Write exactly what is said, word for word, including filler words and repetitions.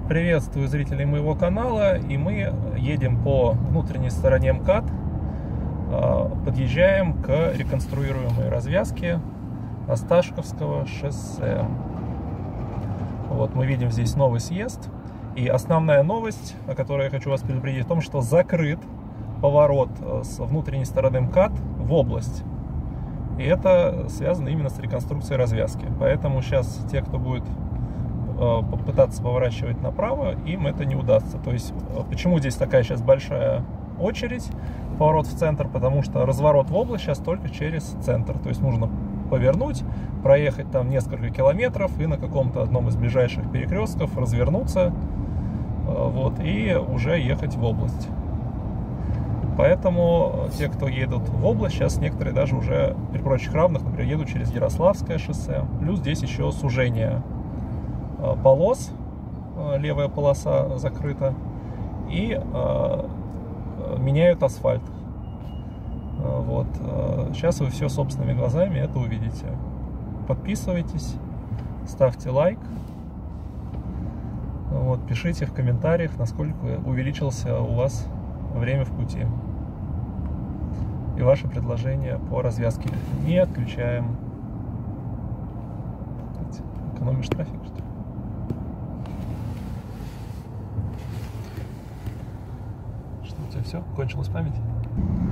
Приветствую зрителей моего канала, и мы едем по внутренней стороне МКАД, подъезжаем к реконструируемой развязке Осташковского шоссе. Вот мы видим здесь новый съезд, и основная новость, о которой я хочу вас предупредить, в том, что закрыт поворот с внутренней стороны МКАД в область. И это связано именно с реконструкцией развязки. Поэтому сейчас те, кто будет попытаться поворачивать направо, им это не удастся. То есть, почему здесь такая сейчас большая очередь, поворот в центр? Потому что разворот в область сейчас только через центр. То есть нужно повернуть, проехать там несколько километров и на каком-то одном из ближайших перекрестков развернуться, вот, и уже ехать в область. Поэтому те, кто едут в область, сейчас некоторые даже уже при прочих равных, например, едут через Ярославское шоссе. Плюс здесь еще сужение полос, левая полоса закрыта, и э, меняют асфальт. Вот. Сейчас вы все собственными глазами это увидите. Подписывайтесь, ставьте лайк, вот, пишите в комментариях, насколько увеличился у вас время в пути. И ваши предложения по развязке не отключаем. Экономишь трафик, что ли? Что у тебя все? Кончилась память?